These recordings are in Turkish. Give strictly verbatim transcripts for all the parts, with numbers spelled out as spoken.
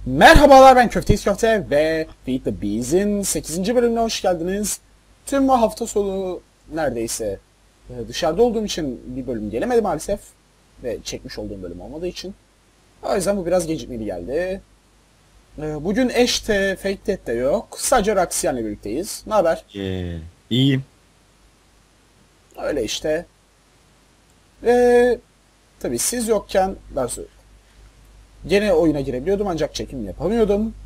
Merhabalar, ben Köfteyiz Köfte ve Feed the Bees'in sekizinci bölümüne hoş geldiniz. Tüm bu hafta sonu neredeyse e, dışarıda olduğum için bir bölüm gelemedi maalesef. Ve çekmiş olduğum bölüm olmadığı için. O yüzden bu biraz gecikmeli geldi. E, Bugün Ash de Fate Dead de yok. Sadece Raxian'la birlikteyiz. Ne haber? Ee, iyiyim. Öyle işte. Ve tabii siz yokken dersi gene oyuna girebiliyordum ancak çekim yapamıyordum.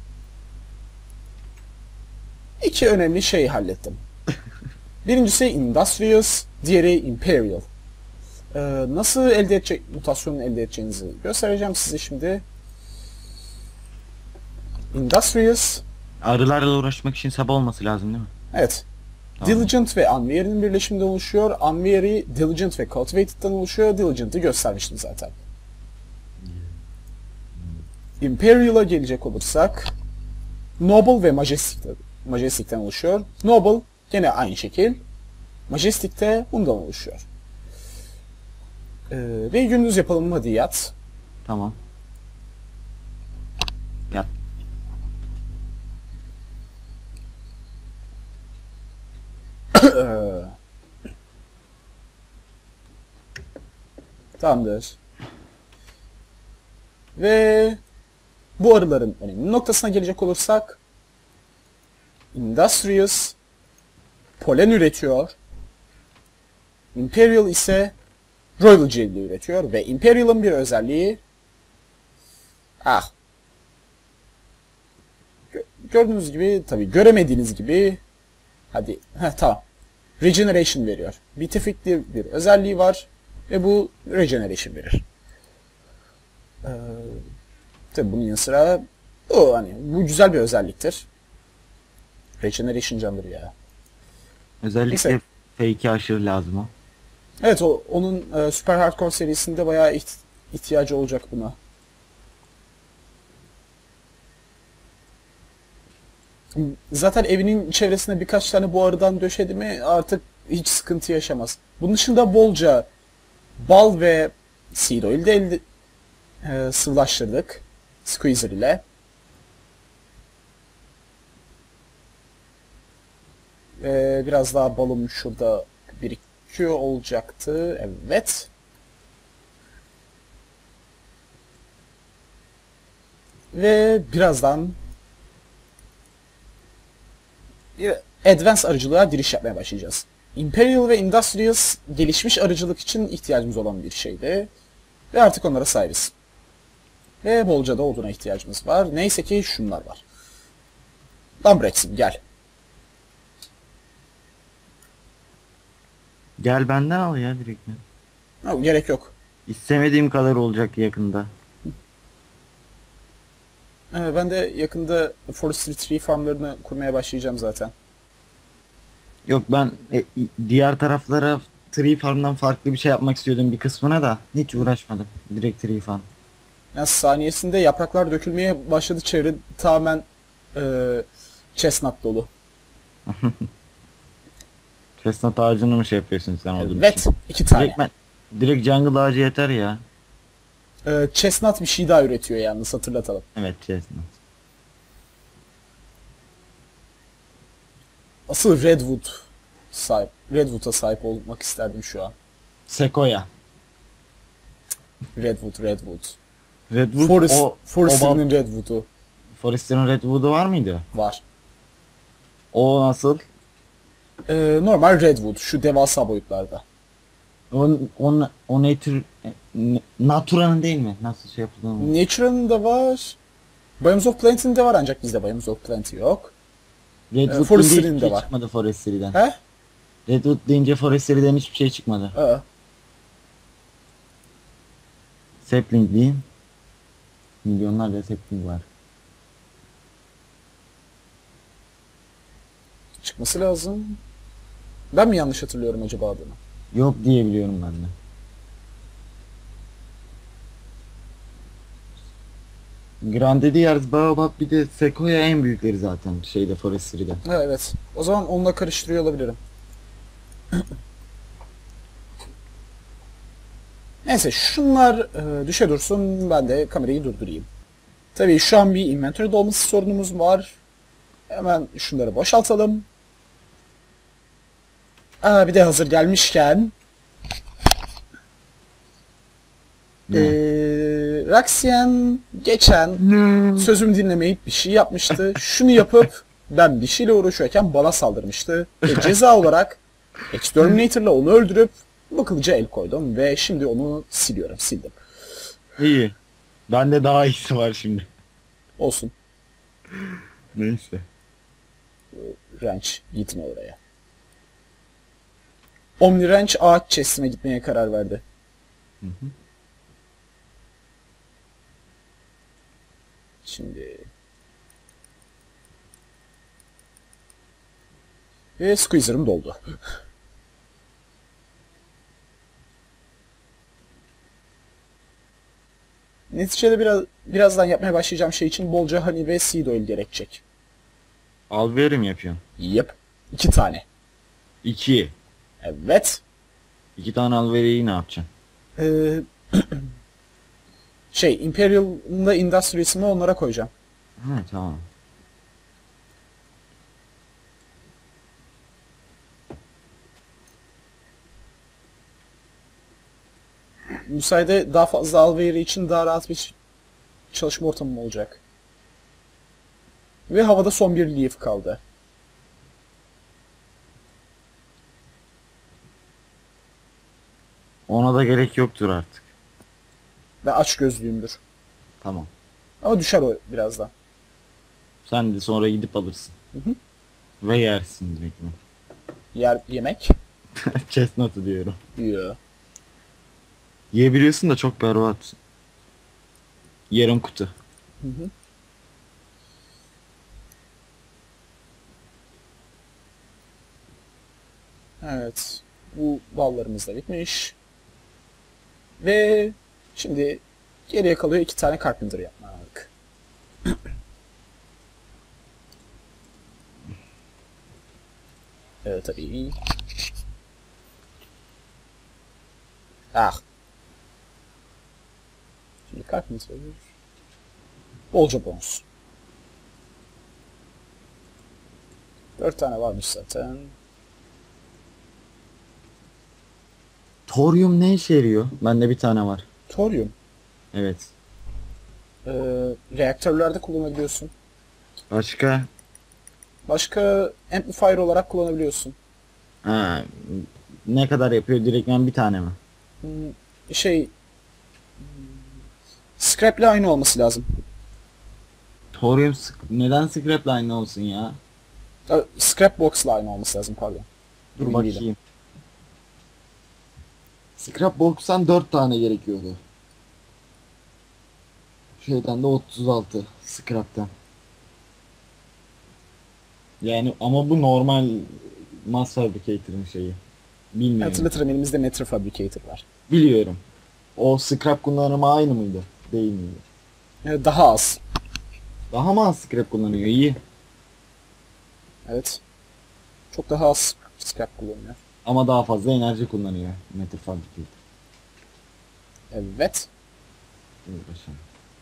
İki önemli şey hallettim. Birincisi Industrious, diğeri Imperial. Ee, nasıl elde edecek, mutasyonu elde edeceğinizi göstereceğim size şimdi. Industrious, Arılarla uğraşmak için sabah olması lazım değil mi? evet. Tamam. Diligent ve Unweary'nin birleşiminden oluşuyor. Unweary, Diligent ve Cultivated'dan oluşuyor. Diligent'ı göstermiştim zaten. Imperial'a gelecek olursak Noble ve Majestic, Majestic'ten oluşuyor. Noble gene aynı şekil. Majestic de bundan oluşuyor. Ee, ve gündüz yapalım mı hadi yat. Tamam. Yap. Tamamdır. Ve bu arıların önemli noktasına gelecek olursak Industrious polen üretiyor. Imperial ise Royal Jelly üretiyor ve Imperial'ın bir özelliği ah Gö gördüğünüz gibi, tabi göremediğiniz gibi, hadi heh, tamam, Regeneration veriyor. Beatific'li bir özelliği var ve bu Regeneration verir. Ee, tabi bunun yanı sıra o hani bu güzel bir özelliktir. Regeneration candır ya. Özellikle Neyse. fake'e aşırı lazım o. Evet, o onun e, Super Hardcore serisinde bayağı iht ihtiyacı olacak buna. Zaten evinin çevresine birkaç tane bu arıdan döşedi mi artık hiç sıkıntı yaşamaz. Bunun dışında bolca bal ve seed oil de elde, e, sıvılaştırdık squeezer ile. Ve biraz daha balım şurada birikiyor olacaktı. Evet. Ve birazdan bir advanced arıcılığa giriş yapmaya başlayacağız. Imperial ve Industrious gelişmiş arıcılık için ihtiyacımız olan bir şeydi. Ve artık onlara sahibiz. Ve bolca da oduna ihtiyacımız var. Neyse ki şunlar var. Lambrex'im gel. Gel benden al ya direkt. mi? Ha, gerek yok. İstemediğim kadar olacak yakında. Ee, ben de yakında Forestry Tree farmlarını kurmaya başlayacağım zaten. Yok ben e, diğer taraflara tree farm'dan farklı bir şey yapmak istiyordum bir kısmına da hiç uğraşmadım. Direkt tree farm. Yani saniyesinde yapraklar dökülmeye başladı, çevre tamamen e, chestnut dolu. Chestnut ağacını mı şey yapıyorsun sen olduğun Evet, için? iki tane. Direkt, ben, direkt jungle ağacı yeter ya. E, chestnut bir şey daha üretiyor yalnız, hatırlatalım. Evet chestnut. Asıl Redwood sahip, Redwood'a sahip olmak isterdim şu an. Sequoia. Redwood, Redwood. Redwood Forest, o, Forestry'nin o Redwood'u Forestry'nin Redwood'u var mıydı? var. O nasıl? E, normal Redwood, şu devasa boyutlarda. O, o, o nature, e, Natura'nın değil mi? Nasıl şey yapıldığını. Nature'ın da var. Biomes of Plant'in de var ancak bizde Biomes of Plant yok. Redwood Forestry'nin deyince hiçbir de şey var. çıkmadı Forestry'den. He? Redwood deyince Forestry'den hiçbir şey çıkmadı. Aa. Sapling diyeyim. Milyonlarca sapling var. Çıkması lazım. Ben mi yanlış hatırlıyorum acaba adını? Yok diye biliyorum ben de. Grande Diaz, Baobab bir de Sequoia en büyükleri zaten şeyde Forestry'de. Ha, evet. O zaman onunla karıştırıyor olabilirim. Neyse şunlar e, düşe dursun, ben de kamerayı durdurayım. Tabii şu an bir inventory dolması sorunumuz var. Hemen şunları boşaltalım. Aa, bir de hazır gelmişken Ne? Ee, Raxian geçen Ne? sözümü dinlemeyip bir şey yapmıştı. Şunu yapıp ben bir şeyle uğraşıyorken bana saldırmıştı. Ve ceza olarak Exterminator'la onu öldürüp bu kılıca el koydum ve şimdi onu siliyorum, sildim. İyi. Bende daha iyisi var şimdi. Olsun. Neyse. Wrench gitme oraya. Omni Wrench ağaç chest'ine gitmeye karar verdi. Hı hı. Şimdi ve squeezer'ım doldu. Neticede biraz birazdan yapmaya başlayacağım şey için bolca honey ve seed oil gerekecek. Alverim yapıyorsun. Yep. İki tane. İki. Evet. İki tane alveriyi ne yapacaksın? Ee, şey Imperial'ın da Industries'ini onlara koyacağım. Ha tamam. Bu sayede daha fazla alveri için daha rahat bir çalışma ortamım olacak. Ve havada son bir leaf kaldı. Ona da gerek yoktur artık. Ve aç gözlüğümdür. Tamam. Ama düşer o birazdan. Sen de sonra gidip alırsın. Hı hı. Ve yersin direkt mi? Yer yemek. Chestnut'u diyorum. Yo. Yiyebiliyorsun da çok berbat. Yarım kutu. Hı hı. Evet. Bu ballarımız da bitmiş. Ve şimdi geriye kalıyor iki tane carpenter yapmak. Evet tabii. Ah. Şimdi carpenter. Bolca bonus. Dört tane varmış zaten. Thorium ne işe yarıyor? Bende bir tane var. Thorium. Evet. Ee, reaktörlerde kullanabiliyorsun. Başka? Başka amplifier olarak kullanabiliyorsun. Ha, ne kadar yapıyor? Direktmen bir tane mi? Hmm, şey hmm, scrap'le aynı olması lazım. Thorium sık- neden scrap'le aynı olsun ya? Ee, Scrap box'la aynı olması lazım, pardon. Dur Emin bakayım. değilim. Scrap Box'tan dört tane gerekiyordu. Şeyden de otuz altı. Scrap'ten. Yani ama bu normal Mass Fabricator'ın şeyi. Bilmiyorum. Hatırlatırım, elimizde Metal Fabricator var. Biliyorum. O scrap kullanımı aynı mıydı? Değil miydi? Ee, daha az. Daha mı az scrap kullanıyor? İyi. Evet. Çok daha az scrap kullanıyor. Ama daha fazla enerji kullanıyor Metal Fabricator. Evet. Dur başlayalım.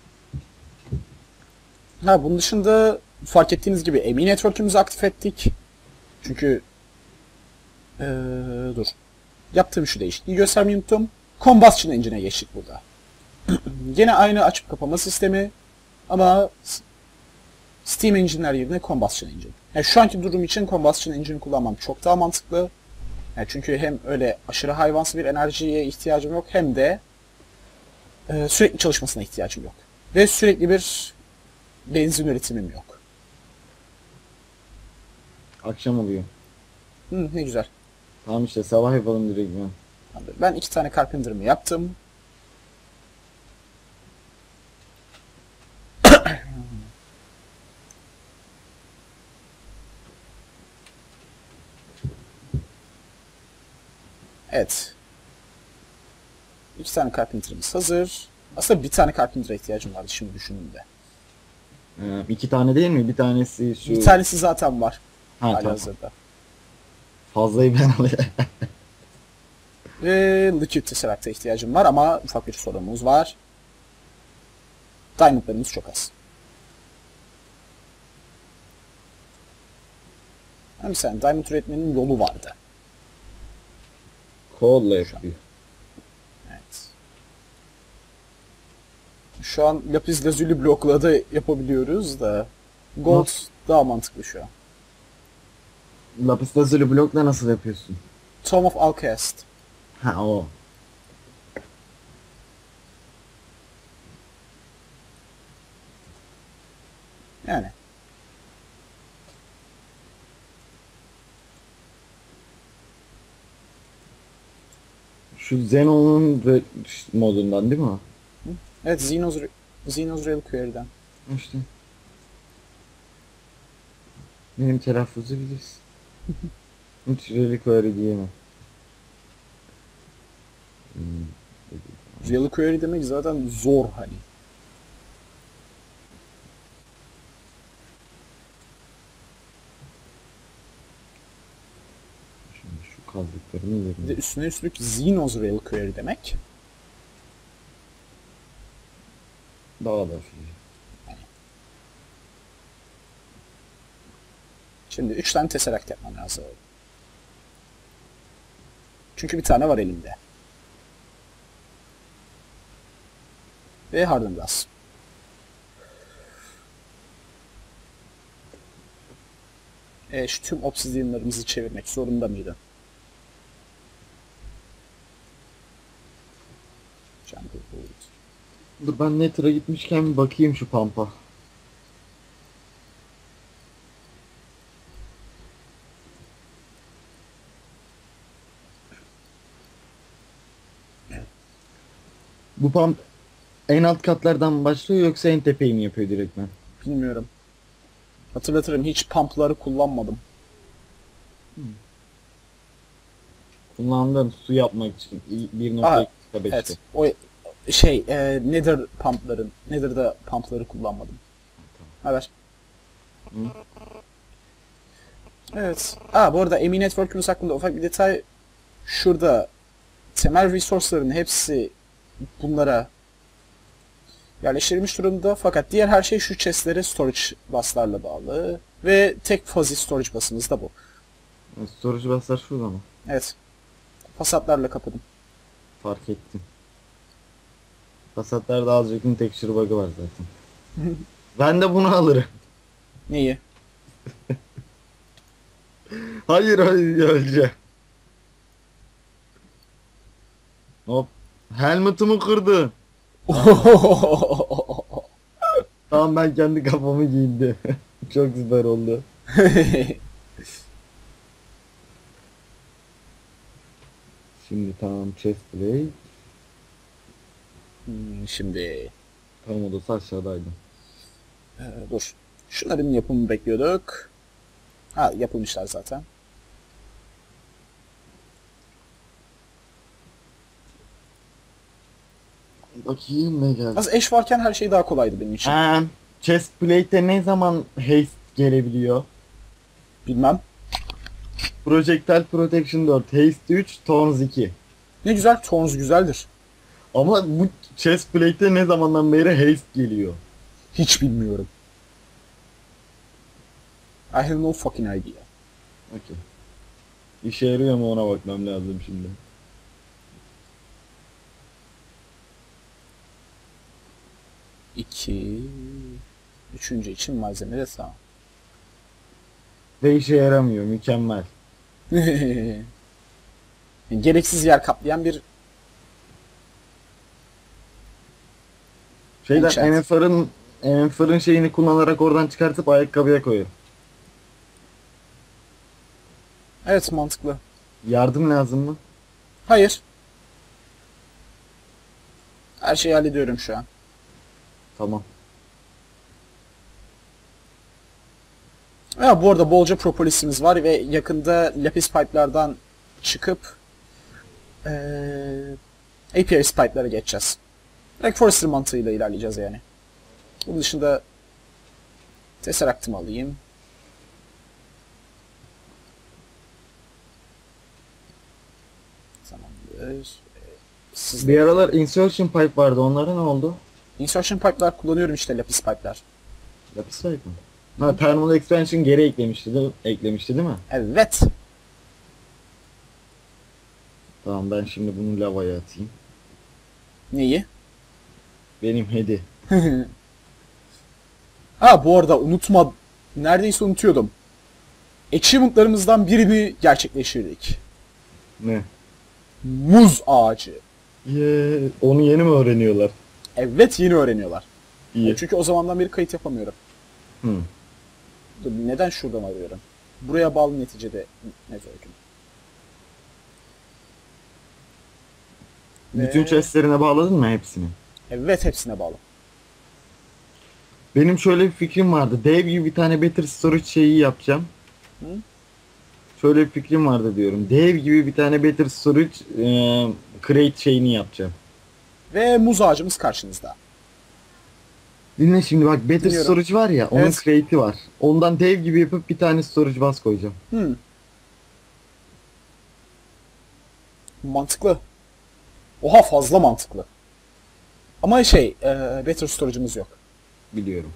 Ha, bunun dışında fark ettiğiniz gibi M E Network'ümüzü aktif ettik. Çünkü ee, dur. Yaptığım şu değişikliği göstermeyi unuttum. Combustion Engine'e geçtik burada. Gene aynı açıp kapama sistemi ama S- Steam Engine'ler yerine Combustion Engine. Yani şu anki durum için Combustion Engine kullanmam çok daha mantıklı. Yani çünkü hem öyle aşırı hayvansı bir enerjiye ihtiyacım yok, hem de e, sürekli çalışmasına ihtiyacım yok. Ve sürekli bir benzin üretimim yok. Akşam oluyor. Hı, ne güzel. Tamam işte sabah yapalım direkt ben. Ben iki tane carpenter'ımı yaptım. Evet. İki tane carpenter'ımız hazır. Aslında bir tane carpenter'a ihtiyacım vardı şimdi düşündüğümde. Ee, iki tane değil mi? Bir tanesi şu... Bir tanesi zaten var. Ha Hali tamam. hazırda. Fazlayı ben alayım. Ve Liquid Tesseract'a ihtiyacım var ama ufak bir sorunumuz var. Diamond'larımız çok az. Hem sen diamond üretmenin yolu vardı. Kolla yapıyor. Evet. Şu an lapis lazuli blokla da yapabiliyoruz da gold Nasıl? daha mantıklı şu an. Lapis lazuli blokla nasıl yapıyorsun? Tome of Alchemist. Ha o. Yani. Şu Xenon'un re- modundan değil mi o? Evet, Xenos, Xenos Reliquary'den. İşte. Benim telaffuzu bilirsin. Hiç reliquary diyemem. Hmm. Reliquary demek zaten zor hani. Şimdi şu kazdıklarını Bir de yerim. üstüne üstlük Xenos Reliquary demek. Daha da şey. Şimdi üç tane tesseract yapmam lazım. Çünkü bir tane var elimde. Ve Hardened Glass. E, şu tüm obsidianlarımızı çevirmek zorunda mıydı? Jungle Wood. Dur ben Nether'a gitmişken bir bakayım şu pampa. Bu pump en alt katlardan başlıyor yoksa en tepeyi mi yapıyor direktmen? Bilmiyorum. Hatırlatırım, hiç pumpları kullanmadım. Kullandığım su yapmak için bir Aa, nokta beşte. Evet. O şey, e, Nether pumpların, Nether'da pumpları kullanmadım. Haber. Hı. Evet. Aa, bu arada Emi Network'ümüz hakkında ufak bir detay. Şurada temel resource'ların hepsi bunlara yerleştirilmiş durumda. Fakat diğer her şey şu chestlere storage buslarla bağlı. Ve tek fuzzy storage bus'ımız da bu. Storage basar şurada mı? Evet. Fasatlarla kapadım. Fark ettim. Passatlarda azıcık texture bug'ı var zaten. Ben de bunu alırım. Neyi? Hayır hayır öleceğim. Hop. Helmet'ımı kırdı. Tamam ben kendi kafamı giyindim. Çok süper oldu. Şimdi tamam chest plate. Hmm, Şimdi Tam odası aşağıdaydı. e, dur. Şunların yapımını bekliyorduk. Ha, yapılmışlar zaten. Bakayım ne geldi. Az eş varken her şey daha kolaydı benim için. Ee, chest plate'e ne zaman haste gelebiliyor? Bilmem. Projectile Protection dört, haste üç, Thorns iki. Ne güzel, Thorns güzeldir. Ama bu chest plate'e ne zamandan beri haste geliyor? Hiç bilmiyorum. I have no fucking idea. Okey. İşe yarıyor mu ona bakmam lazım şimdi. İki... Üçüncü için malzeme de tamam. Ve işe yaramıyor, mükemmel. Gereksiz yer kaplayan bir... Şeyden Enchant. Enfer'ın Enfer'ın şeyini kullanarak oradan çıkartıp ayakkabıya koyuyor. Evet, mantıklı. Yardım lazım mı? Hayır. Her şeyi hallediyorum şu an. Tamam. Ya bu arada bolca propolisimiz var ve yakında lapis pipe'lardan çıkıp eee Apiaries pipe'lara geçeceğiz. Black Forester mantığıyla ilerleyeceğiz yani. Bunun dışında Tesseract'ımı alayım. Tamamdır. Siz Bir aralar insertion pipe vardı, onlara ne oldu? Insertion pipe'lar kullanıyorum işte, lapis pipe'lar. Lapis pipe mi? Ha, Thermal Expansion geri eklemişti, değil, eklemişti değil mi? Evet. Tamam, ben şimdi bunu lavaya atayım. Neyi? Benim hedi. Ha bu arada unutma, neredeyse unutuyordum. Achievement'larımızdan birini gerçekleştirdik. Ne? Muz ağacı. Ye, onu yeni mi öğreniyorlar? Evet, yeni öğreniyorlar. İyi. E, çünkü o zamandan beri kayıt yapamıyorum. Hı. Dur, neden şuradan arıyorum? Buraya bağlı neticede ne zorgun. Bütün Ve- chestlerine bağladın mı hepsini? Evet, hepsine bağlı. Benim şöyle bir fikrim vardı. Dev gibi bir tane Better Storage şeyi yapacağım. Hı? Şöyle bir fikrim vardı diyorum. Dev gibi bir tane Better Storage e, crate şeyini yapacağım. Ve muz ağacımız karşınızda. Dinle şimdi bak, Better Dinliyorum. Storage var ya, onun Evet. crate'i var. Ondan dev gibi yapıp bir tane storage bus koyacağım. Hmm. Mantıklı. Oha, fazla mantıklı. Ama şey, e, Better Storage'ımız yok. Biliyorum.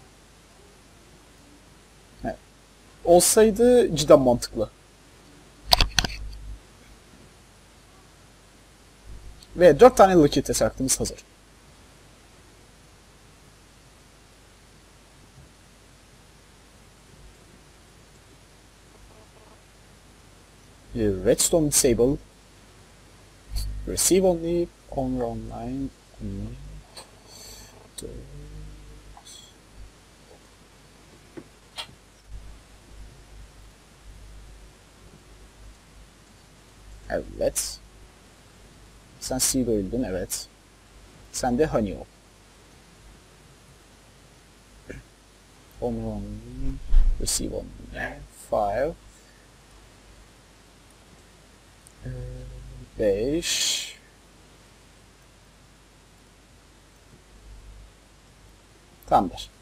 Olsaydı cidden mantıklı. Ve dört tane Lucky Tesseract'ımız hazır. Redstone disable. Receive only on online. Evet. Sen seed oil'dün, evet. Sen de honey ol. On only. Receive only. Five. beş. Tamamdır.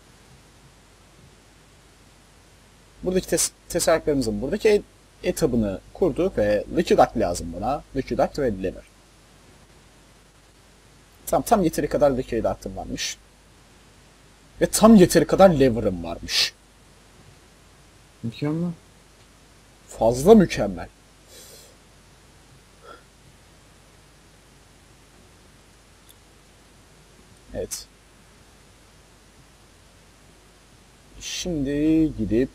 Buradaki tes tesadüflerimizin buradaki et etabını kurduk ve Liquiduct lazım buna. Liquiduct ve Lever. Tamam, tam yeteri kadar Liquiduct'ım varmış. Ve tam yeteri kadar Lever'ım varmış. Mükemmel. Fazla mükemmel. Evet. Şimdi gidip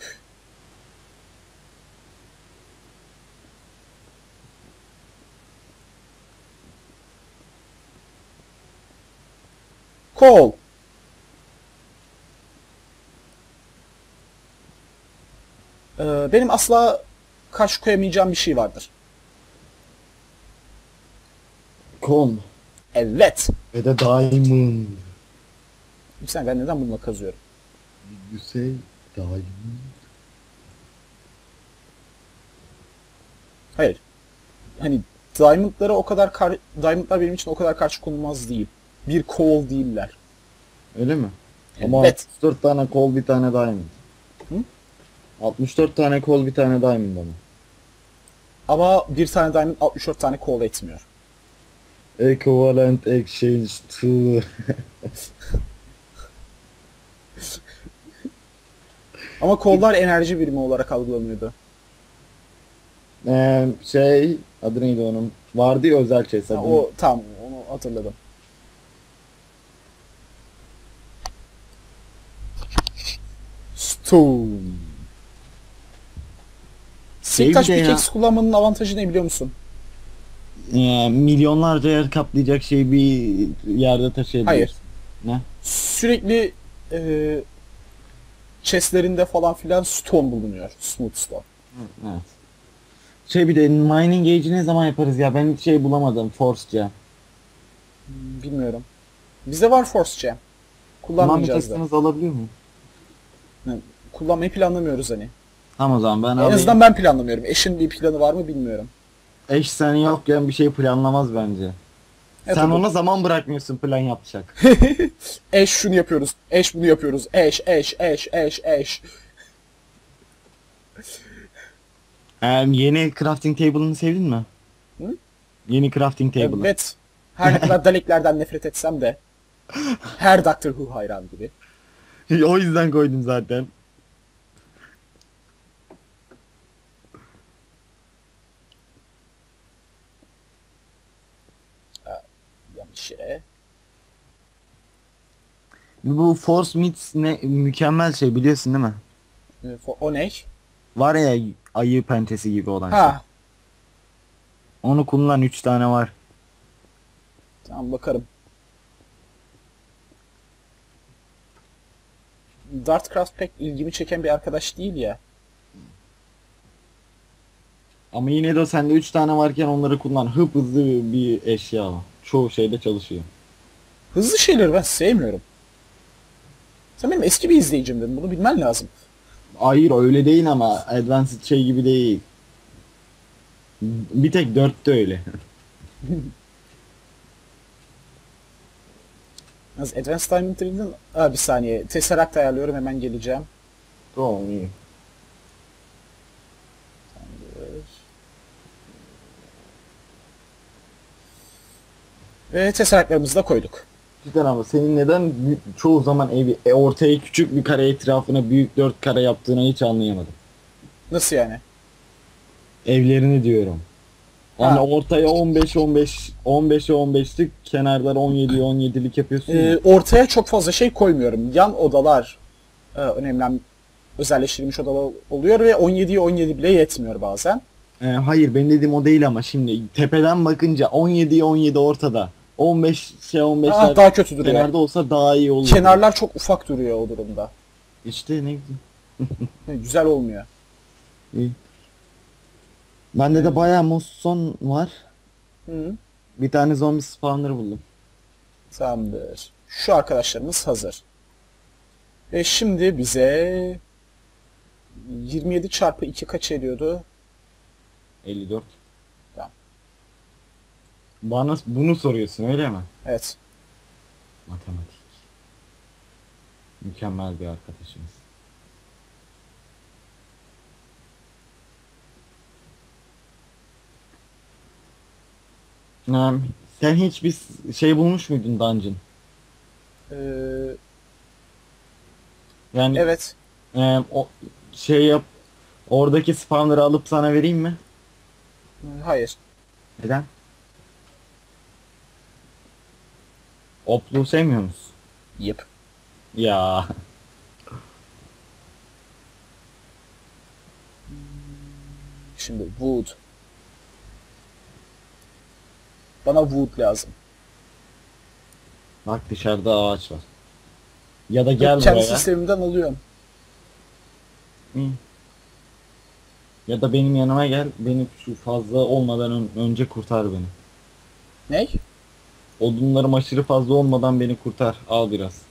Kol. Ee, benim asla karşı koyamayacağım bir şey vardır. Kon. Evet. Ve de diamond. Sen ben neden bununla kazıyorum? You say diamond. Hayır. Hani diamondlara o kadar kar diamondlar benim için o kadar karşı konulmaz değil. Bir kol değiller. Öyle mi? Ama Evet. altmış dört tane kol, bir tane diamond. Hı? altmış dört tane kol, bir tane diamond ama. Ama bir tane diamond altmış dört tane kol etmiyor. Equivalent exchange to... Ama kollar enerji birimi olarak algılanıyordu. Ee, şey, adı neydi onun? Vardı ya özel chest. Ha, adı o tamam, onu hatırladım. Stone. Silk taş bir de ya- pickaxe kullanmanın avantajı ne biliyor musun? Ee, milyonlarca yer kaplayacak şeyi bir yerde taşıyabilirsin. Hayır. Ne? Sürekli e, chestlerinde falan filan stone bulunuyor. Smooth stone. Evet. Şey, bir de mining age'i ne zaman yaparız ya? Ben hiç şey bulamadım. Force Gem. Bilmiyorum. Bizde var Force Gem. Kullanmayacağız da. Kullanmayacaksanız alabiliyor muyum? Yani kullanmayı planlamıyoruz hani. Tamam, o zaman ben En alayım. azından ben planlamıyorum. Eşin bir planı var mı bilmiyorum. Eş sen yokken bir şey planlamaz bence. Evet, Sen tabii. ona zaman bırakmıyorsun plan yapacak. Eş şunu yapıyoruz. Eş bunu yapıyoruz. Eş, eş, eş, eş, eş. Ee, yeni crafting table'ını sevdin mi? Hı? Yeni crafting table'ı. Evet. Her ne kadar Daleklerden nefret etsem de her Doctor Who hayran gibi. O yüzden koydum zaten. Bu Force Meats ne mükemmel şey biliyorsun değil mi? Ee, fo- O ne? Var ya ayı pençesi gibi olan şey. Ha, Onu kullanan üç tane var. tamam bakarım. Dartcraft pek ilgimi çeken bir arkadaş değil ya. Ama yine de sende üç tane varken onları kullan. Hıp hızlı bir eşya o. Çoğu şeyde çalışıyor. Hızlı şeyleri ben sevmiyorum. Sen benim eski bir izleyicimdin. Bunu bilmen lazım. Hayır öyle değil ama Advanced şey gibi değil. Bir tek dörtte öyle. Az Advanced Time Interview'den... Aa, bir saniye. Tesseract ayarlıyorum. Hemen geleceğim. Tamam iyi. Ve Tesseract'larımızı da koyduk. Cidden ama senin neden bü- çoğu zaman evi e, ortaya küçük bir kare etrafına büyük dört kare yaptığını hiç anlayamadım. Nasıl yani? Evlerini diyorum. Hani Ha. ortaya on beş on beş on beşe on beşlik kenarlara on yedi on yedilik yapıyorsun Ee, ya. ortaya çok fazla şey koymuyorum. Yan odalar e, önemli özelleştirilmiş odalar oluyor ve on yediye on yedi bile yetmiyor bazen. Ee, hayır benim dediğim o değil ama şimdi tepeden bakınca on yediye on yedi ortada. on beş şey on Ah, beşler daha kötü duruyor. kenarda olsa daha iyi olur. Kenarlar çok ufak duruyor o durumda. İşte ne güzel. Ne, güzel olmuyor. İyi. Bende de bayağı musson var. Hı. Bir tane zombi spawner buldum. Tamamdır. Şu arkadaşlarımız hazır. Ve şimdi bize yirmi yedi çarpı iki kaç ediyordu? elli dört. Tamam. Bana bunu soruyorsun öyle mi? Evet. Matematik. Mükemmel bir arkadaşımız. Ee, sen hiç bir şey bulmuş muydun dungeon? Ee, Yani evet. e, o şey yap, oradaki spawner'ı alıp sana vereyim mi? Hayır. Neden? Opluğu sevmiyor musun? Yep. Ya Şimdi wood. Bana wood lazım. bak dışarıda ağaç var. Ya da gel Kendi buraya. sistemimden alıyorum. Hı. Ya da benim yanıma gel. Beni şu fazla olmadan ön- önce kurtar beni. Ne? Odunlarım aşırı fazla olmadan beni kurtar. Al biraz.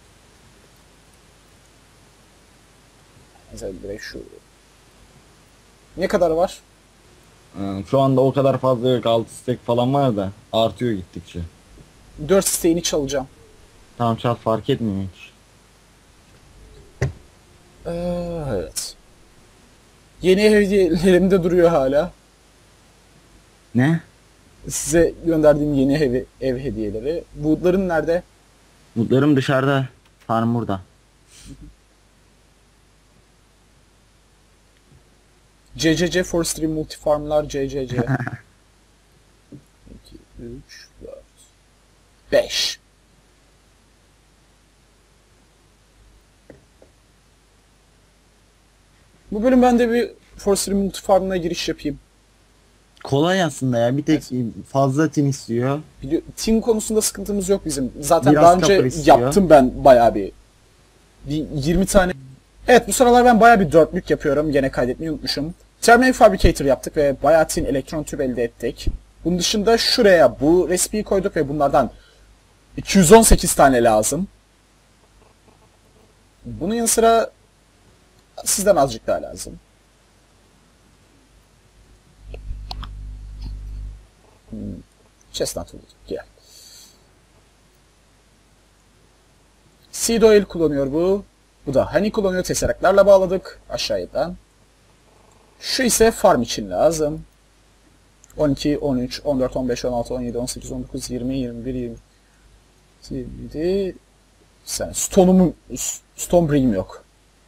Mesela direkt şu. Ne kadar var? Ee, Şu anda o kadar fazla yok. altı stack falan var da artıyor gittikçe. dört isteğini çalacağım. Tamam çal fark etmiyor hiç. Ee, evet. Yeni hediyelerim de duruyor hala. Ne? Size gönderdiğim yeni ev, ev hediyeleri. Wood'ların nerede? Mutlarım dışarıda. Farm burada. C C C Forestry Multifarmlar C C C. iki, üç, dört, beş. Bu bölüm ben de bir Forestry Multifarm'ına giriş yapayım. Kolay aslında ya. Bir tek fazla tim istiyor. Biliyor, team konusunda sıkıntımız yok bizim. Zaten Biraz daha önce kapır istiyor. yaptım ben bayağı bir. Bir yirmi tane. Evet, bu sıralar ben bayağı bir dörtlük yapıyorum. Gene kaydetmeyi unutmuşum. Terminal Fabricator yaptık ve bayağı tin elektron tüp elde ettik. Bunun dışında şuraya bu resipeyi koyduk ve bunlardan iki yüz on sekiz tane lazım. Bunun yanı sıra sizden azıcık daha lazım. Hmm. Chestnut bulduk. Gel. Seed oil kullanıyor bu. Bu da honey kullanıyor. Tesseract'larla bağladık aşağıdan. Şu ise farm için lazım. on iki, on üç, on dört, on beş, on altı, on yedi, on sekiz, on dokuz, yirmi, yirmi bir, yirmi yedi. Sen stone'umu stone brick'im yok.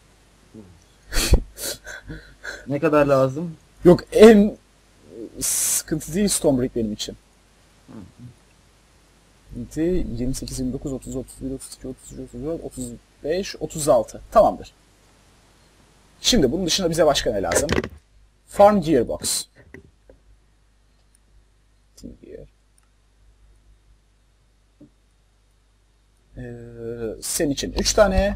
Ne kadar lazım? Yok, en sıkıntı değil stone brick benim için. yirmi sekiz, yirmi dokuz, otuz, otuz bir, otuz iki, otuz üç, otuz dört, otuz beş, otuz altı. Tamamdır. Şimdi bunun dışında bize başka ne lazım? Farm Gearbox. Gear. Ee, sen için üç tane.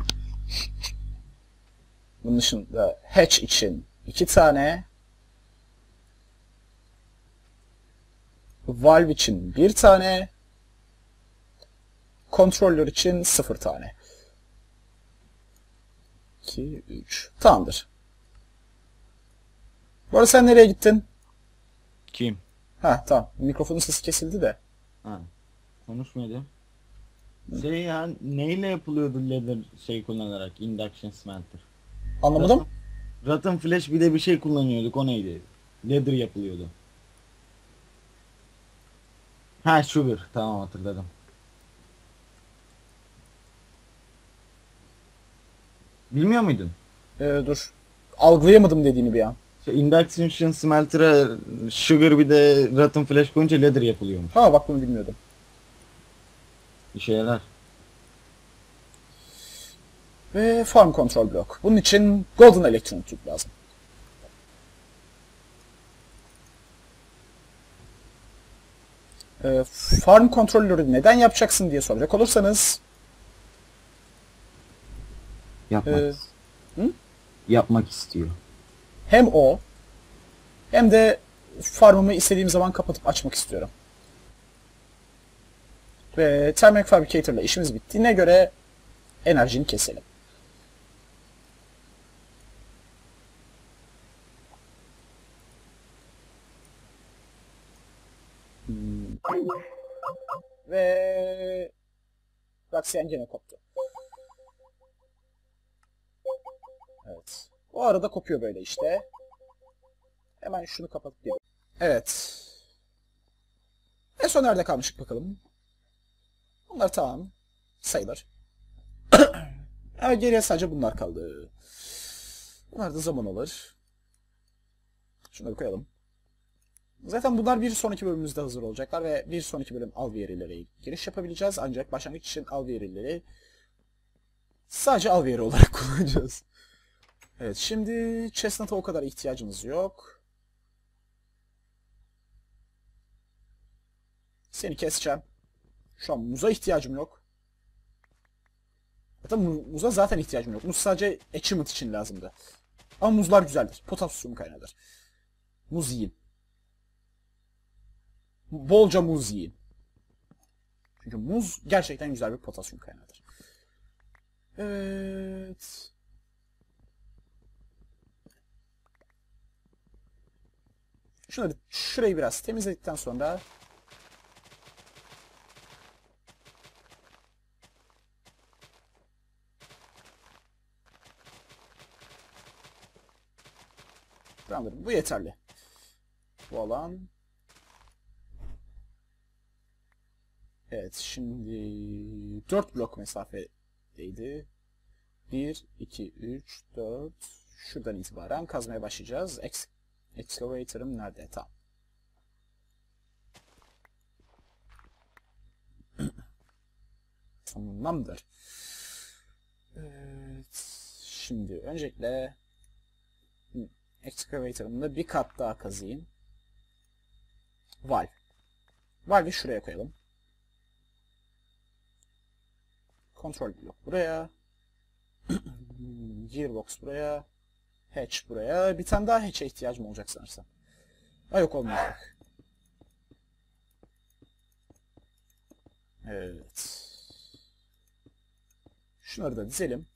Bunun dışında Hatch için iki tane. Valve için bir tane. Controller için sıfır tane. iki, üç. Tamamdır. Bu arada sen nereye gittin? Kim? Ha tamam. Mikrofonun sesi kesildi de. Ha. Konuşmuyordu. Şey ya neyle yapılıyordu leather şey kullanarak induction smelter? Anlamadım. Rotten Flash bir de bir şey kullanıyorduk, o neydi? Leather yapılıyordu. Ha sugar, tamam hatırladım. Bilmiyor muydun? Ee, dur. Algılayamadım dediğini bir an. Şey, induction smelter'a sugar bir de rotten flash koyunca leather yapılıyormuş. Ha bak bunu bilmiyordum. İşe yarar. Ve Farm Control Block. Bunun için Golden Electron Tube lazım. Ee, farm kontrolörü neden yapacaksın diye soracak olursanız Yapmak. e, hı? Yapmak istiyor. hem o hem de farmımı istediğim zaman kapatıp açmak istiyorum. Ve Thermic Fabricator ile işimiz bittiğine göre enerjini keselim. Hmm. Ve Raxian gene koptu. Evet. Bu arada kopuyor böyle işte. Hemen şunu kapatıp geliyorum. Evet. En son nerede kalmıştık bakalım. Bunlar tamam. Sayılır. Evet, geriye sadece bunlar kaldı. Bunlar da zaman alır. Şunları koyalım. Zaten bunlar bir sonraki bölümümüzde hazır olacaklar ve bir sonraki bölüm al verilere giriş yapabileceğiz. Ancak başlangıç için al verileri sadece al veri olarak kullanacağız. Evet, şimdi Chestnut'a o kadar ihtiyacımız yok. Seni keseceğim. Şu an muza ihtiyacım yok. Zaten muza zaten ihtiyacım yok. Muz sadece achievement için lazımdı. Ama muzlar güzeldir. Potasyum kaynağıdır. Muz yiyin. Bolca muz yiyin. Çünkü muz gerçekten güzel bir potasyum kaynağıdır. Evet. Şunları, şurayı biraz temizledikten sonra tamamdır. Bu yeterli. Bu alan. Evet, şimdi dört blok mesafedeydi. bir, iki, üç, dört. Şuradan itibaren kazmaya başlayacağız. Ex Excavator'ım nerede? Tamam. Tamamdır. Evet. Şimdi öncelikle Excavator'ımda bir kat daha kazıyım. Valve. Valve'i şuraya koyalım. Control block buraya. Gearbox buraya. Hatch buraya. Bir tane daha hatch'e ihtiyacım olacak sanırsam. Ha yok, olmayacak. Evet. Şunları da dizelim.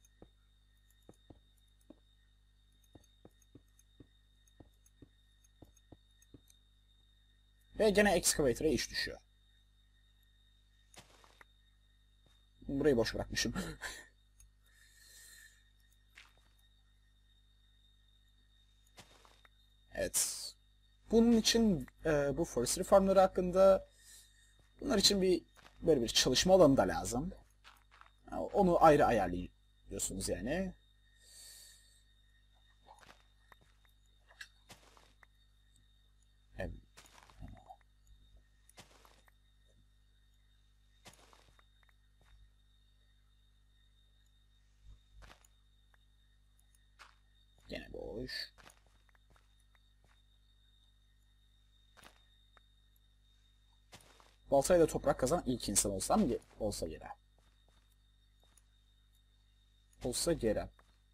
Ve gene Excavator'a iş düşüyor. Burayı boş bırakmışım. Evet. Bunun için e, bu forestry farmları hakkında bunlar için bir böyle bir çalışma alanı da lazım. Onu ayrı ayarlıyorsunuz yani. Evet. Boş. Baltayla toprak kazan ilk insan olsam ge- olsa gerek. Olsa gerek.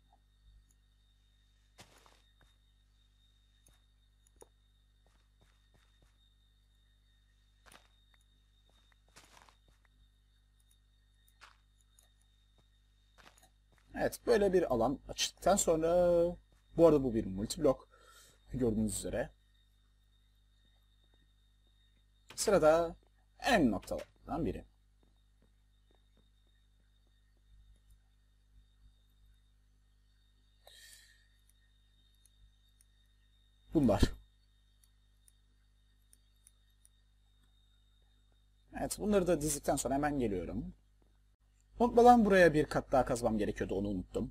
Evet, böyle bir alan açtıktan sonra, bu arada bu bir multiblok gördüğünüz üzere. Sırada en önemli noktalardan biri. Bunlar. Evet, bunları da dizdikten sonra hemen geliyorum. Unutmadan buraya bir kat daha kazmam gerekiyordu, onu unuttum.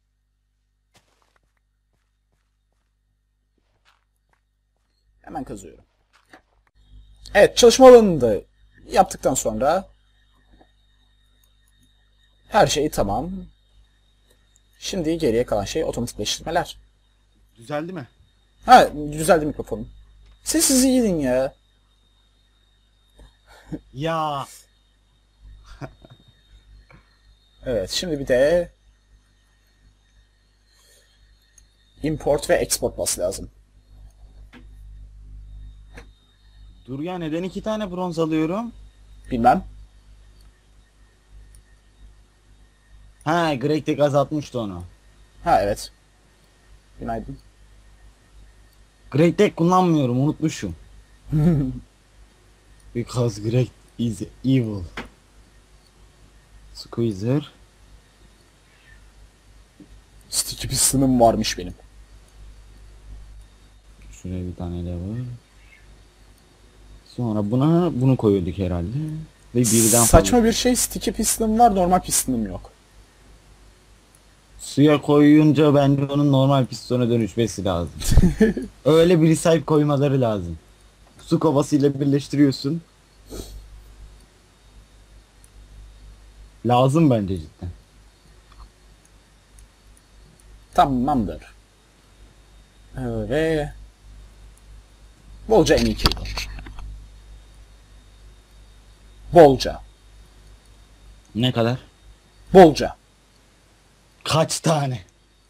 Hemen kazıyorum. Evet, çalışma alanını da yaptıktan sonra her şey tamam. Şimdi geriye kalan şey otomatikleştirmeler. Düzeldi mi? Ha, düzeldi mikrofonum. Siz iyi gidin ya. Ya Evet, şimdi bir de import ve export bas lazım. dur ya, neden iki tane bronz alıyorum? Bilmem. Ha, Greg de gaz atmıştı onu. Ha, evet. Günaydın. Greg Deck kullanmıyorum, unutmuşum. Because Greg is evil. Squeezer. Sticky piston'ım varmış benim. Şuraya bir tane lever. Sonra buna bunu koyuyorduk herhalde. Ve birden Saçma fazla. bir şey, sticky piston'ım var, normal piston'ım yok. Suya koyunca bence onun normal pistona dönüşmesi lazım. Öyle bir recipe koymaları lazım. Su kovasıyla birleştiriyorsun. Lazım bence cidden. Tamamdır. Ee, ve bolca en iyi cable. Bolca. Ne kadar? Bolca. Kaç tane?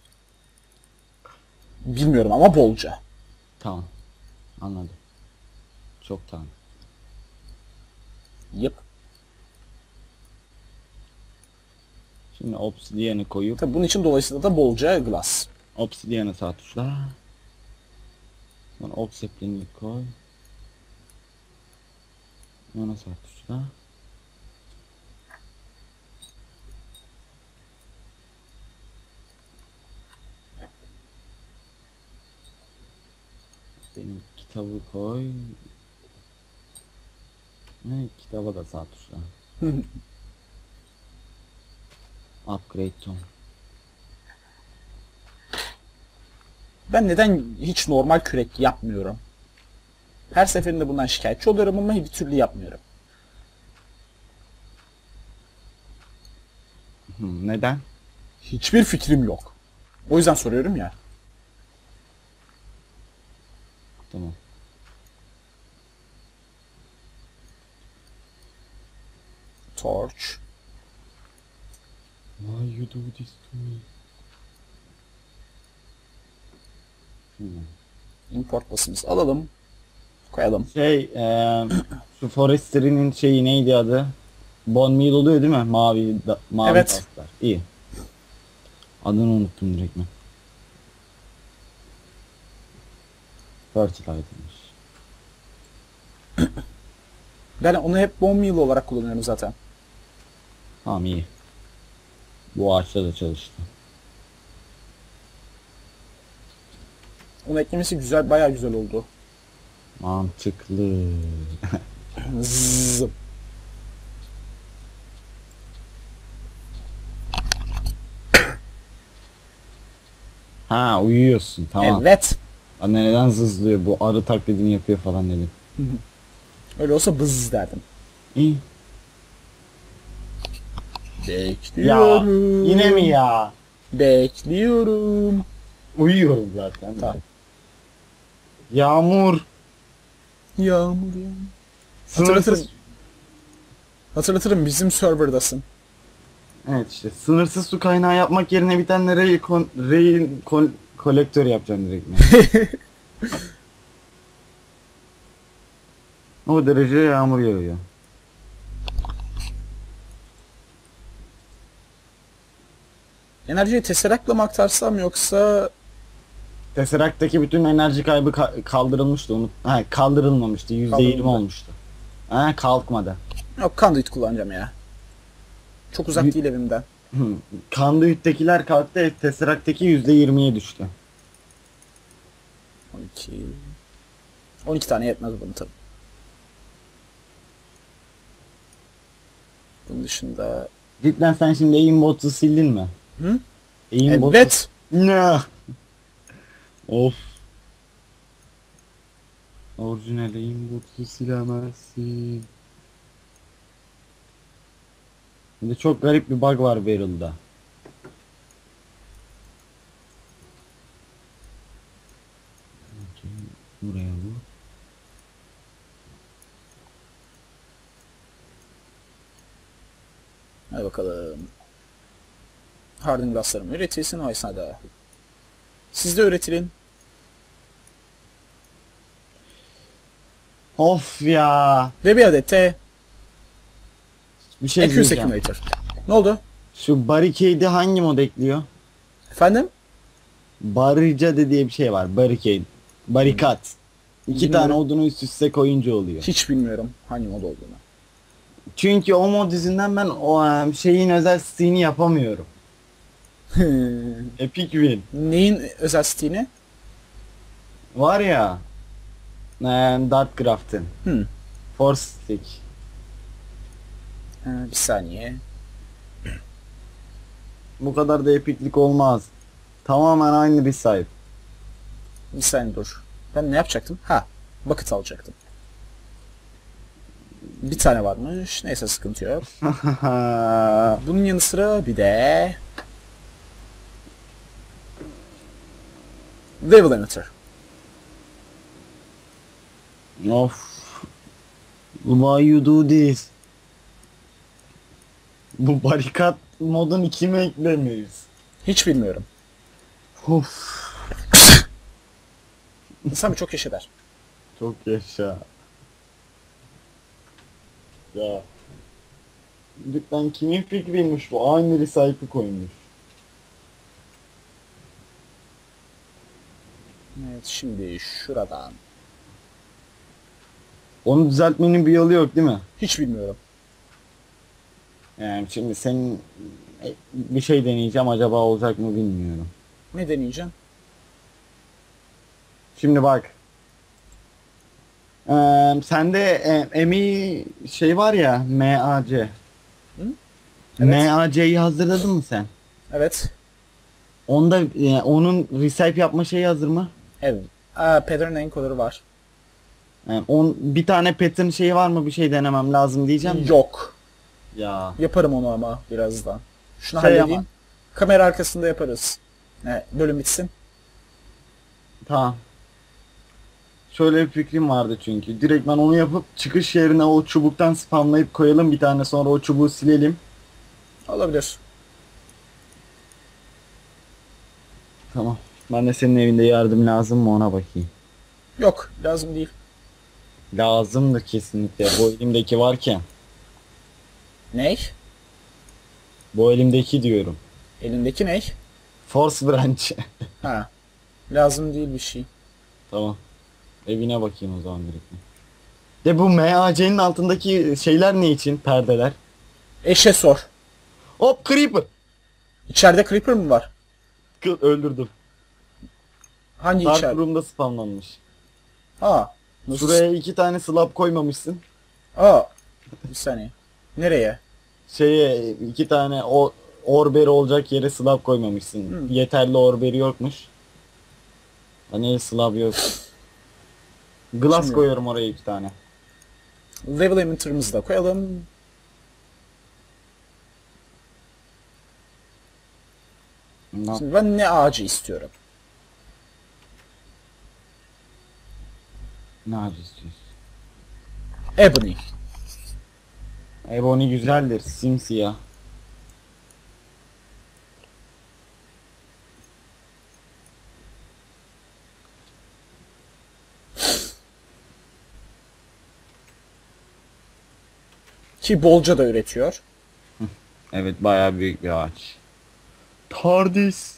Bilmiyorum ama bolca. Tamam. Anladım. Çok tane. Yıp. Şimdi obsidian'ı koyup Tabii bunun için dolayısıyla da bolca glass. obsidian'ı sağ tuşla. Sonra obsidian'ı koy. Ona sağ tuşla. Benim kitabı koy. Ne, kitaba da sağ tuşla. Upgrade to. Ben neden hiç normal kürek yapmıyorum? Her seferinde bundan şikayetçi oluyorum ama bir türlü yapmıyorum. Hı, neden? Hiçbir fikrim yok. O yüzden soruyorum ya. Tamam. Torch. Why you do this to me? Hmm. Import basımızı alalım. Koyalım. Şey, eee şu Forestry'nin şeyi neydi adı? Bone meal oluyor değil mi? Mavi, da, mavi Evet. tasklar. İyi. Adını unuttum direkt ben. Fertilizer'mış. Ben onu hep bone meal olarak kullanıyorum zaten. Tamam, iyi. Bu ağaçta da çalıştı. Onu eklemesi güzel, bayağı güzel oldu. Mantıklı. Zzz. Ha, uyuyorsun, tamam. Evet. Anne neden zızlıyor, bu arı taklidini yapıyor falan dedim. Öyle olsa bızz derdim. İyi. Ya Bekliyorum. yine mi ya? Bekliyorum. Uyuyorum zaten. Tamam. Yağmur. Yağmur yağmur. Sınırsız. Hatırlatırım. Hatırlatırım bizim serverdasın. Evet işte sınırsız su kaynağı yapmak yerine bir tane rail, kon, rail kol, kolektör yapacağım direkt. Yani. O derece yağmur yağıyor. Enerjiyi Tesseract'la mı aktarsam yoksa Tesseract'taki bütün enerji kaybı ka- kaldırılmıştı. Unut ha, kaldırılmamıştı. yüzde yirmi Kaldırıldı. olmuştu. Ha, kalkmadı. yok Conduit kullanacağım ya. Çok uzak Y- değil evimden. Hı. Conduit'tekiler kalktı. Tesseract'teki yüzde yirmiye düştü. on iki on iki tane yetmez bunu tabii. Bunun dışında Cidden sen şimdi aimbot'u sildin mi? Hı? Aimbot'u... Evet. Ne? Of. Orijinal aimbot'u silemezsin. Bir de çok garip bir bug var Barrel'da. Buraya bu. Hadi bakalım. Hardened glasslarım üretilsin o esnada. Siz de üretilin. Of ya. Ve bir adet de Bir şey Accuracy diyeceğim. Accumulator. Ne oldu? Şu barricade'i hangi mod ekliyor? Efendim? Barricade diye bir şey var. Barricade. Barikat. İki Bilmiyorum. tane odunu üst üste koyunca oluyor. Hiç bilmiyorum hangi mod olduğunu. Çünkü o mod yüzünden ben o em, şeyin özel stilini yapamıyorum. Epic Win. Neyin özel stilini? Var ya. em, Dartcraft'ın. Hmm. Force Stick. Ha, bir saniye. Bu kadar da epiklik olmaz. Tamamen aynı bir sahip. Bir saniye dur. Ben ne yapacaktım? Ha. Bucket alacaktım. Bir tane varmış. Neyse sıkıntı yok. Bunun yanı sıra bir de Level Emitter. Of. Why you do this? Bu barikat modunu kime eklemeyiz? Hiç bilmiyorum. Of. İnsan bir çok yaş eder. Çok yaşa. Ya. Cidden kimin fikriymiş bu? Aynı recycle koymuş. Evet şimdi şuradan. Onu düzeltmenin bir yolu yok değil mi? Hiç bilmiyorum. Yani şimdi senin e, bir şey deneyeceğim, acaba olacak mı bilmiyorum. Ne deneyeceğim? Şimdi bak. Ee, sende e, M I şey var ya, M A C. Hı? Evet. M A C'yi hazırladın mı sen? Evet. Onda e, onun recipe yapma şeyi hazır mı? Evet. Aa, pattern encoder'ı var. Yani on, bir tane pattern şeyi var mı, bir şey denemem lazım diyeceğim. Yok. Ya. Yaparım onu ama birazdan. Şunu Şey halledeyim. ama- Kamera arkasında yaparız. Evet, bölüm bitsin. Tamam. Şöyle bir fikrim vardı çünkü. Direkt ben onu yapıp çıkış yerine o çubuktan spamlayıp koyalım bir tane, sonra o çubuğu silelim. Olabilir. Tamam. Ben de senin evinde yardım lazım mı ona bakayım. Yok, lazım değil. Lazımdır kesinlikle. Bu elimdeki varken. Ney? Bu elimdeki diyorum. Elindeki ney? Force branch. Ha. Lazım değil bir şey. Tamam. Evine bakayım o zaman direkt. De bu M A C'nin altındaki şeyler ne için? Perdeler. Eşe sor. Hop, creeper. İçeride creeper mı var? Kı- Öldürdüm. Hangi Dark içeride? Room'da spamlanmış. Aa. Nasıl? Şuraya iki tane slab koymamışsın. Aa. Bir saniye. Nereye? Şeye iki tane o orberi olacak yere slab koymamışsın. Hı. Yeterli orberi yokmuş. Hani slab yok. Glass Şimdi- koyuyorum oraya iki tane. Level emitter'ımızı da koyalım. Bundan- Şimdi ben ne ağacı istiyorum? Ne ağacı istiyorsun? Ebony. Ebony güzeldir. Simsiyah. Ki bolca da üretiyor. Evet, bayağı büyük bir ağaç. Tardis.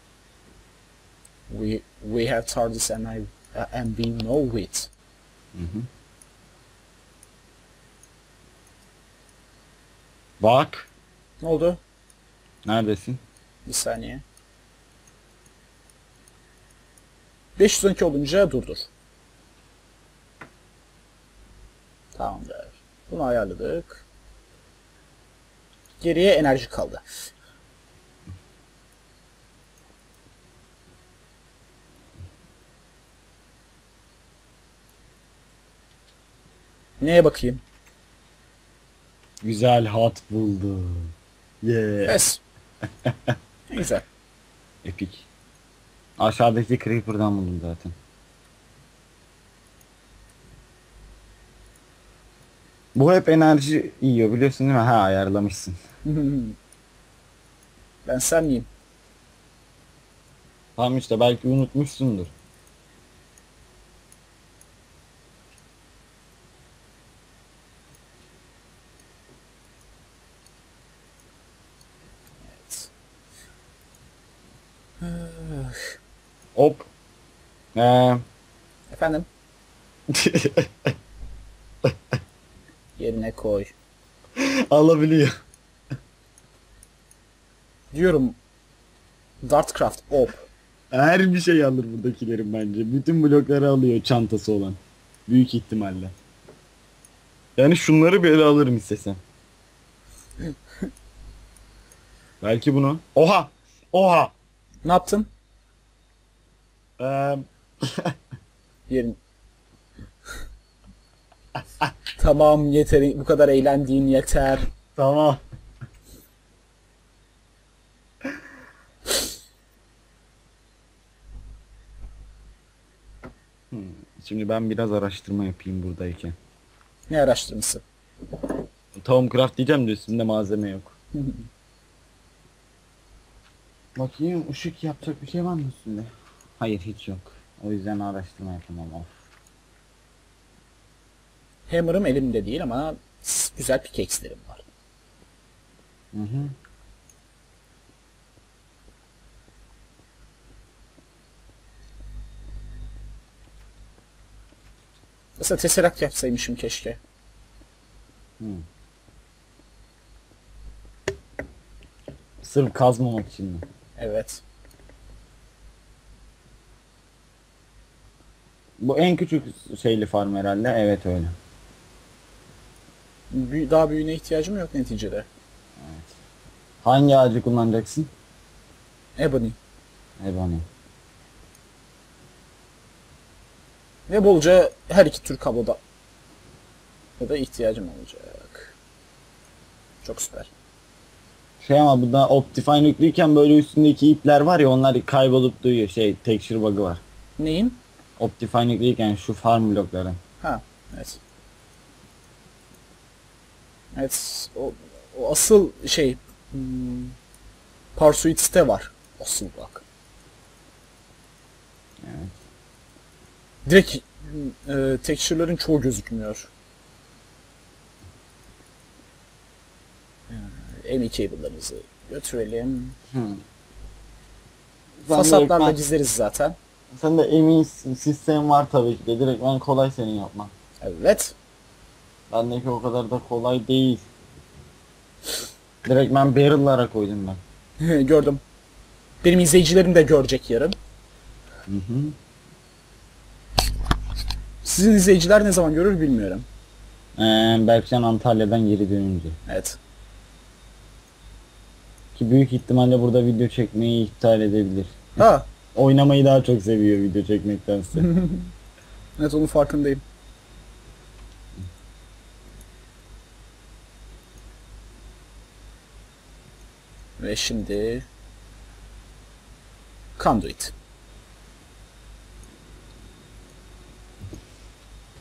We we have TARDIS and I uh, and we know it. Hı hı. Bak. Ne oldu? Neredesin? Bir saniye. beş yüz on iki olunca durdur. Tamamdır. Bunu ayarladık. Geriye enerji kaldı. Neye bakayım? Güzel hat buldum. Yeah. Yes. Ne güzel. Epic. Aşağıdaki Creeper'dan buldum zaten. Bu hep enerji yiyor biliyorsun değil mi? Ha, ayarlamışsın. Ben sen miyim? Tamam işte, belki unutmuşsundur. Hop. Ee, Efendim? Yerine koy. alabiliyor. Diyorum. Dartcraft op. Her bir şey alır buradakilerin bence. Bütün blokları alıyor çantası olan. Büyük ihtimalle. Yani şunları bile alırım istesem. Belki bunu. Oha! Oha! Ne yaptın? Ee, Yerin. Tamam yeter. Bu kadar eğlendiğin yeter. tamam. Hmm, Şimdi ben biraz araştırma yapayım buradayken. Ne araştırması? Tavumcraft diyeceğim de üstünde malzeme yok. Bakayım, ışık yapacak bir şey var mı üstünde? Hayır, hiç yok. O yüzden araştırma yapamam. Of. Hammer'ım elimde değil ama güzel pickaxe'lerim var. Hı hı. Mesela tesseract yapsaymışım keşke. Hı. Sırf kazmamak için mi? Evet. Bu en küçük şeyli farm herhalde. Evet, öyle. Büyü- daha büyüğüne ihtiyacım yok neticede. Hangi ağacı kullanacaksın? Ebony. Ebony. Ve bolca her iki tür kabloda ya da ihtiyacım olacak. Çok süper. Şey, ama bu da Optifine yüklüyken böyle üstündeki ipler var ya, onlar kaybolup duyuyor. Şey, texture bug'ı var. Neyin? Optifine yüklüyken şu farm blokları. Ha, evet. Evet, o, o asıl şey hmm, Parsuit'te var. Asıl bak. Evet. Direkt e, texture'ların çoğu gözükmüyor. M E cable'larımızı götürelim. Hı. Fasatlarla gizleriz zaten. Sen de emin sistem var tabii ki de. Direkt ben kolay senin yapman. Evet. Bendeki o kadar da kolay değil. Direkt ben barrel'lara koydum ben. Gördüm. Benim izleyicilerim de görecek yarın. Hı hı. Sizin izleyiciler ne zaman görür bilmiyorum. Ee, Berkcan Antalya'dan geri dönünce. Evet. Ki büyük ihtimalle burada video çekmeyi iptal edebilir. Ha, Oynamayı daha çok seviyor video çekmektense. evet onun farkındayım. Ve şimdi Conduit.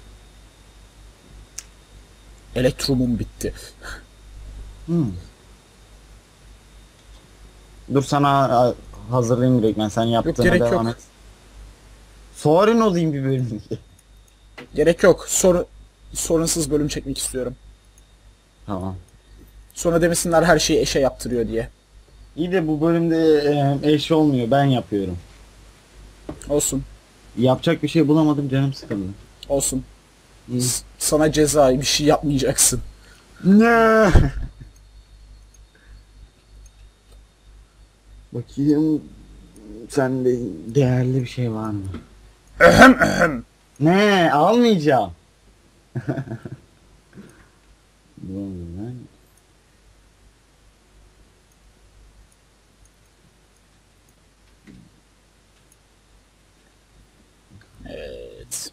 Elektrumum bitti. Hmm. Dur sana a, hazırlayayım direkt ben. Sen yaptığına gerek devam yok. et. Sorun olayım bir bölüm. Gerek yok. Sorun, sorunsuz bölüm çekmek istiyorum. Tamam. Sonra demesinler her şeyi eşe yaptırıyor diye. İyi de bu bölümde e, eş olmuyor. Ben yapıyorum. Olsun. Yapacak bir şey bulamadım, canım sıkıldı. Olsun. İyi. S- sana ceza bir şey yapmayacaksın. Ne? Bakayım sende değerli bir şey var mı? Ne? Almayacağım. Bulamadım lan. Evet.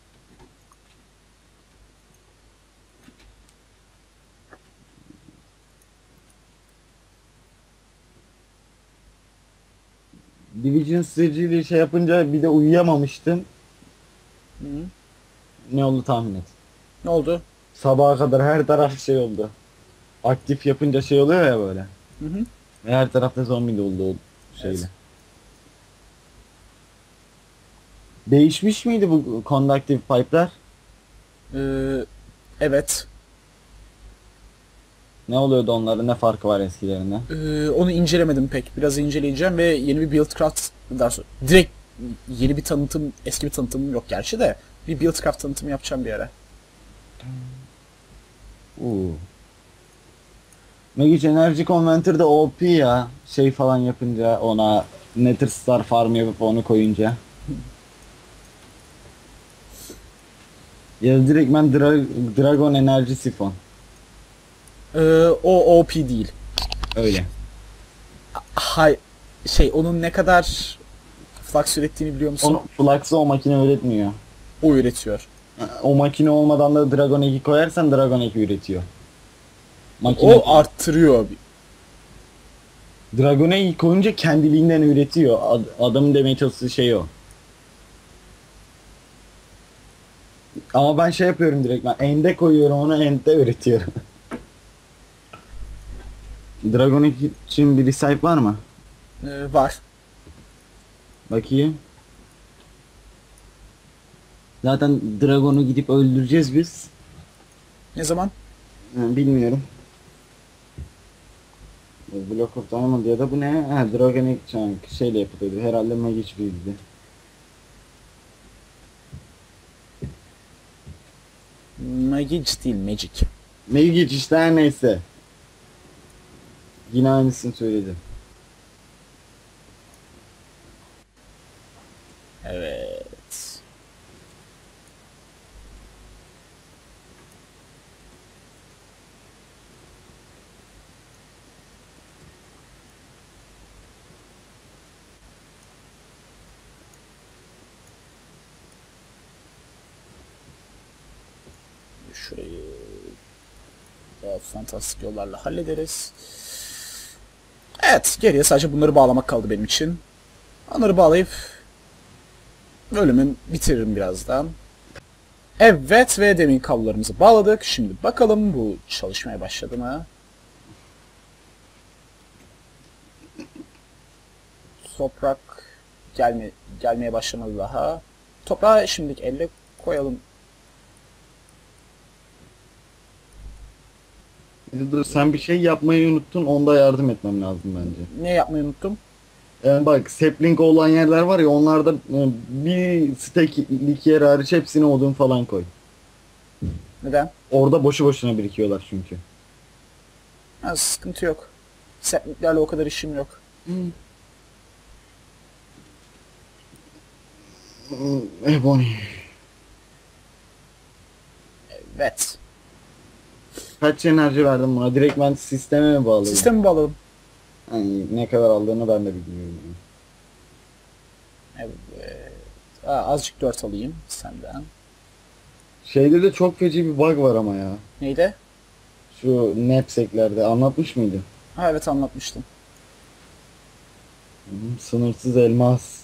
Division sürücüyle şey yapınca bir de uyuyamamıştım. Hı. Ne oldu tahmin et. Ne oldu? Sabaha kadar her taraf şey oldu. Aktif yapınca şey oluyor ya böyle. Hı hı. Ve her tarafta zombi doldu o şeyle. Evet. Değişmiş miydi bu conductive pipe'lar? Ee, evet. Ne oluyordu onların, ne farkı var eskilerinden? Ee, onu incelemedim pek. Biraz inceleyeceğim ve yeni bir buildcraft, daha sonra direkt yeni bir tanıtım, eski bir tanıtımım yok gerçi de bir buildcraft tanıtımı yapacağım bir ara. Uuu. Magic Energy Converter de O P ya. Şey falan yapınca ona Nether Star farm yapıp onu koyunca. Ya da direkt ben Dra Dragon Enerji Sifon. Ee, o O P değil. Öyle. Hay şey onun ne kadar flux ürettiğini biliyor musun? Onu Flux'ı o makine üretmiyor. O üretiyor. O makine olmadan da Dragon iki koyarsan Dragon iki üretiyor. Makine O arttırıyor. Dragon iki koyunca kendiliğinden üretiyor. Ad adamın demeye çalıştığı şey o. Ama ben şey yapıyorum direkt, ben end'e koyuyorum onu, end'de üretiyorum. Dragon iki için bir recipe var mı? Ee, var. Bakayım. Zaten Dragon'u gidip öldüreceğiz biz. Ne zaman? Ha, bilmiyorum. Block of Diamond ya da bu ne? Ha, Dragon iki Chunk şeyle yapılıyordu. Herhalde Magic Build'di. Magic değil, Magic. Magic işte, her neyse. Yine aynısını söyledim. Evet. Şurayı daha fantastik yollarla hallederiz. Evet, geriye sadece bunları bağlamak kaldı benim için. Onları bağlayıp bölümün bitiririm birazdan. Evet ve demin kablolarımızı bağladık. Şimdi bakalım bu çalışmaya başladı mı? Toprak gelme gelmeye başlamadı daha. Toprağı şimdilik elle koyalım. Dur, sen bir şey yapmayı unuttun, onda yardım etmem lazım bence. Ne yapmayı unuttum? Yani bak, sapling olan yerler var ya, onlarda e, bir stacklik yer hariç hepsine odun falan koy. Neden? Orada boşu boşuna birikiyorlar çünkü. Ha, sıkıntı yok. Setliklerle o kadar işim yok. Ebony. Evet. Kaç enerji verdim buna? Direkt ben sisteme mi bağladım? Sistemi bağladım. Yani ne kadar aldığını ben de bilmiyorum. Yani. Evet. Aa, azıcık dört alayım senden. Şeyde de çok feci bir bug var ama ya. Neydi? Şu knapsack'lerde anlatmış mıydım? Ha evet, anlatmıştım. Hı, sınırsız elmas.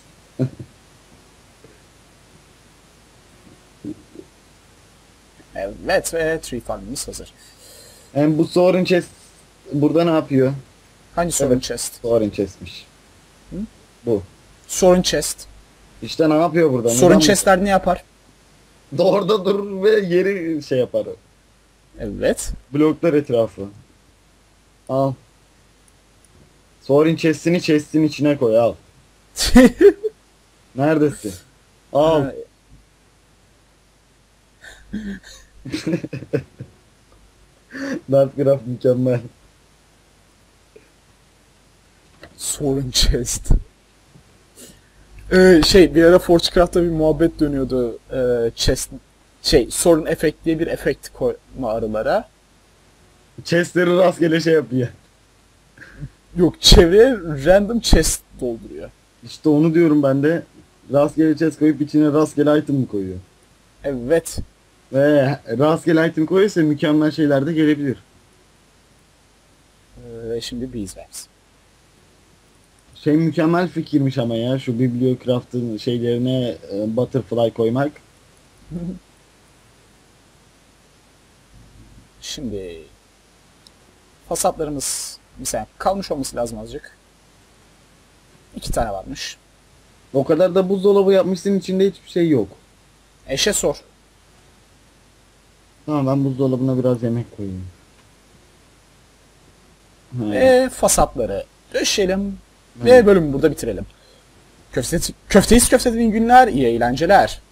Evet ve tree farmımız hazır. Hem bu Soaring Chest burada ne yapıyor? Hangi sorun Evet. chest? Soaring Chest'miş. Hı? Bu. Sorun chest. İşte ne yapıyor burada? Sorun Neden bu- chestler ne yapar? Orada durur ve yeri şey yapar. Evet. Bloklar etrafı. Al. Soaring Chest'ini chest'in içine koy al. Neredesin? Al. Ha, Dartcraft mükemmel. Sorun chest. Ee, şey bir ara Forgecraft'ta bir muhabbet dönüyordu. Ee, chest şey sorun efekt diye bir efekt koyma arılara. Chest'leri rastgele şey yapıyor. Yok, çevreye random chest dolduruyor. İşte onu diyorum ben de. Rastgele chest koyup içine rastgele item mı koyuyor? Evet. Ve rastgele item koyuyorsa mükemmel şeyler de gelebilir. Ee, şimdi beeswax. Şey mükemmel fikirmiş ama ya şu Bibliocraft'ın şeylerine e, butterfly koymak. Şimdi fasatlarımız mesela kalmış olması lazım azıcık. İki tane varmış. O kadar da buzdolabı yapmışsın içinde hiçbir şey yok. Eşe sor. Tamam ben buzdolabına biraz yemek koyayım. Ha. Ve fasatları döşeyelim. Ve bölümü burada bitirelim. Köfte, köfteyiz köftenin günler, iyi eğlenceler.